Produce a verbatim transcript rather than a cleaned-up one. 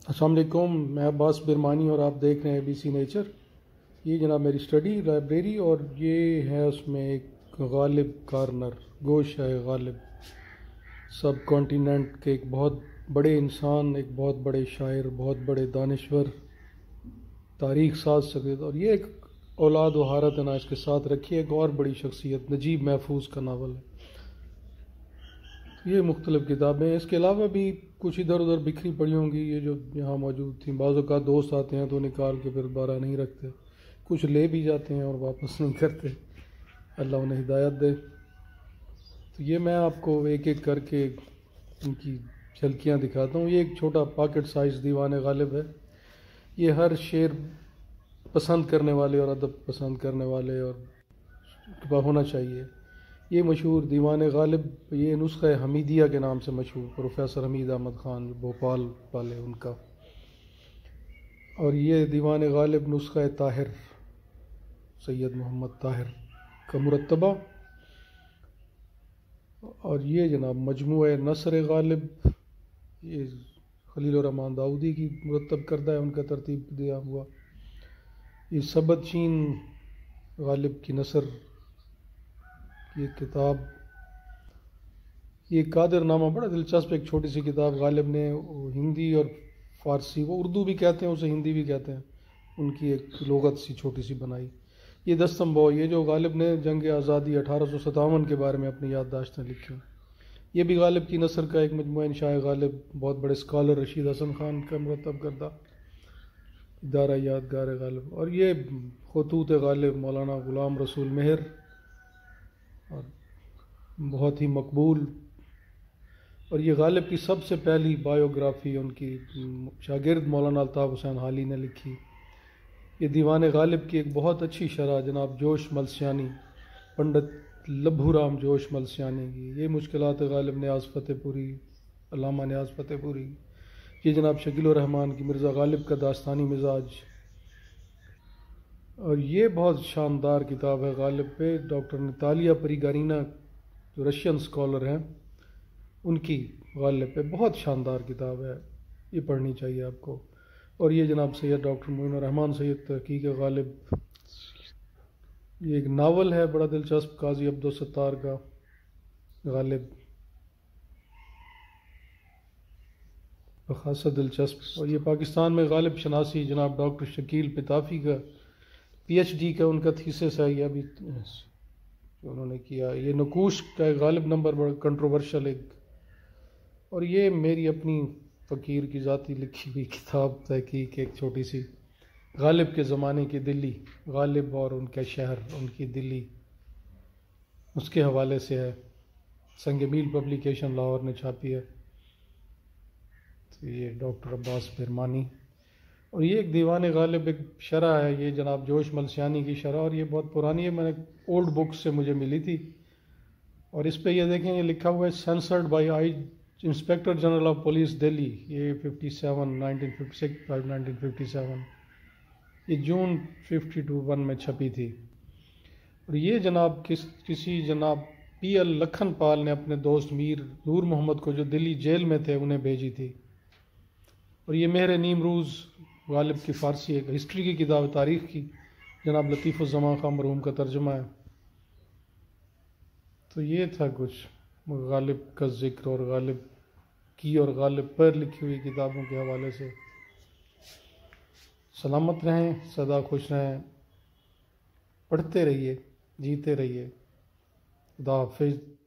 السلام علیکم، میں عباس برمانی اور آپ دیکھ رہے ہیں اے بی سی نیچر۔ یہ جناب میری اسٹڈی لائبریری اور یہ ہے اس میں ایک غالب کارنر، گوش ہے غالب، سب کانٹیننٹ کے ایک بہت بڑے انسان، ایک بہت بڑے شاعر، بہت بڑے دانشور، تاریخ ساز سکتے، اور یہ ایک اولاد و حارت نا اس کے ساتھ رکھی ہے۔ ایک اور بڑی شخصیت نجیب محفوظ کا ناول ہے۔ یہ مختلف کتابیں ہیں، اس کے علاوہ بھی کچھ ادھر ادھر بکھری پڑی ہوں گی، یہ جو یہاں موجود تھیں۔ بعض اوقات دوست آتے ہیں تو نکال کے پھر بارہ نہیں رکھتے، کچھ لے بھی جاتے ہیں اور واپس نہیں کرتے، اللہ انہیں ہدایت دے۔ تو یہ میں آپ کو ایک ایک کر کے ان کی جھلکیاں دکھاتا ہوں۔ یہ ایک چھوٹا پاکٹ سائز دیوان غالب ہے۔ یہ ہر شعر پسند کرنے والے اور ادب پسند کرنے والے اور کے پاس ہونا چاہیے۔ یہ مشہور دیوان غالب، یہ نسخہ حمیدیہ کے نام سے مشہور، پروفیسر حمید احمد خان جو بھوپال والے ان کا، اور یہ دیوان غالب نسخہ طاہر سید محمد طاہر کا مرتبہ، اور یہ جناب مجموعہ نثر غالب، یہ خلیل الرحمن داؤدی کی مرتب کردہ ہے، ان کا ترتیب دیا ہوا۔ یہ سبت چین غالب کی نثر یہ کتاب، یہ قادر نامہ بڑا دلچسپ ایک چھوٹی سی کتاب غالب نے ہندی اور فارسی، وہ اردو بھی کہتے ہیں اسے، ہندی بھی کہتے ہیں، ان کی ایک لغت سی چھوٹی سی بنائی۔ یہ دستم بو، یہ جو غالب نے جنگ آزادی اٹھارہ سو ستاون کے بارے میں اپنی یادداشتیں لکھی، یہ بھی غالب کی نثر کا ایک مجموعہ، انشاء غالب، بہت بڑے اسکالر رشید حسن خان کا مرتب کردہ ادارہ یادگار غالب۔ اور یہ خطوط غالب مولانا غلام رسول مہر، اور بہت ہی مقبول، اور یہ غالب کی سب سے پہلی بایوگرافی ان کی شاگرد مولانا الطاف حسین حالی نے لکھی۔ یہ دیوان غالب کی ایک بہت اچھی شرح جناب جوش ملسیانی، پنڈت لبھو رام جوش ملسیانی کی۔ یہ مشکلات غالب نیاز فتح پوری، علامہ نیاز فتح پوری۔ یہ جناب شکیل الرحمن کی مرزا غالب کا داستانی مزاج، اور یہ بہت شاندار کتاب ہے غالب پہ، ڈاکٹر نتالیہ پریگارینا جو رشین اسکالر ہیں، ان کی غالب پہ بہت شاندار کتاب ہے، یہ پڑھنی چاہیے آپ کو۔ اور یہ جناب سید ڈاکٹر معین الرحمن سید تحقیق غالب، یہ ایک ناول ہے بڑا دلچسپ، قاضی عبدالستار کا غالب، خاصا دلچسپ۔ اور یہ پاکستان میں غالب شناسی جناب ڈاکٹر شکیل پتافی کا پی ایچ ڈی کا ان کا تھیسس ہے، یہ ابھی جو انہوں نے کیا۔ یہ نقوش کا ایک غالب نمبر بڑا کنٹروورشل ایک، اور یہ میری اپنی فقیر کی ذاتی لکھی ہوئی کتاب تحقیق ایک چھوٹی سی، غالب کے زمانے کی دلی، غالب اور ان کے شہر، ان کی دلی، اس کے حوالے سے ہے، سنگ میل پبلیکیشن لاہور نے چھاپی ہے۔ تو یہ ڈاکٹر عباس برمانی، اور یہ ایک دیوان غالب ایک شرح ہے، یہ جناب جوش ملسیانی کی شرح، اور یہ بہت پرانی ہے، میں نے اولڈ بکس سے مجھے ملی تھی، اور اس پہ یہ دیکھیں، یہ لکھا ہوا ہے censored by I inspector general of police Delhi, یہ fifty seven nineteen fifty six nineteen fifty seven, یہ جون ففٹی ٹو ون میں چھپی تھی۔ اور یہ جناب کس کسی جناب پی ایل لکھن پال نے اپنے دوست میر نور محمد کو جو دلی جیل میں تھے انہیں بھیجی تھی۔ اور یہ مہر نیمروز غالب کی فارسی ایک ہسٹری کی کتاب، تاریخ کی، جناب لطیف الزمان خان مرحوم کا ترجمہ ہے۔ تو یہ تھا کچھ غالب کا ذکر، اور غالب کی اور غالب پر لکھی ہوئی کتابوں کے حوالے سے۔ سلامت رہیں، سدا خوش رہیں، پڑھتے رہیے، جیتے رہیے، خدا حافظ۔